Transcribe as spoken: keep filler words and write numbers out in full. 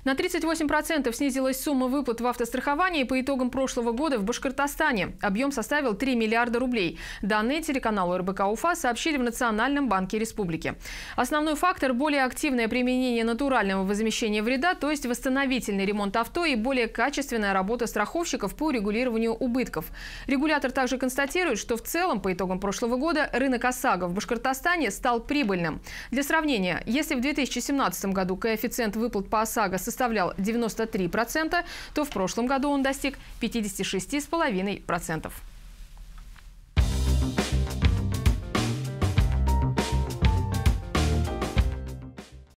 На тридцать восемь процентов снизилась сумма выплат в автостраховании по итогам прошлого года в Башкортостане. Объем составил три миллиарда рублей. Данные телеканалу эр бэ ка Уфа сообщили в Национальном банке республики. Основной фактор – более активное применение натурального возмещения вреда, то есть восстановительный ремонт авто и более качественная работа страховщиков по регулированию убытков. Регулятор также констатирует, что в целом по итогам прошлого года рынок ОСАГО в Башкортостане стал прибыльным. Для сравнения, если в две тысячи семнадцатом году коэффициент выплат по ОСАГО составлял девяносто три процента, то в прошлом году он достиг пятидесяти шести целых пяти десятых процента.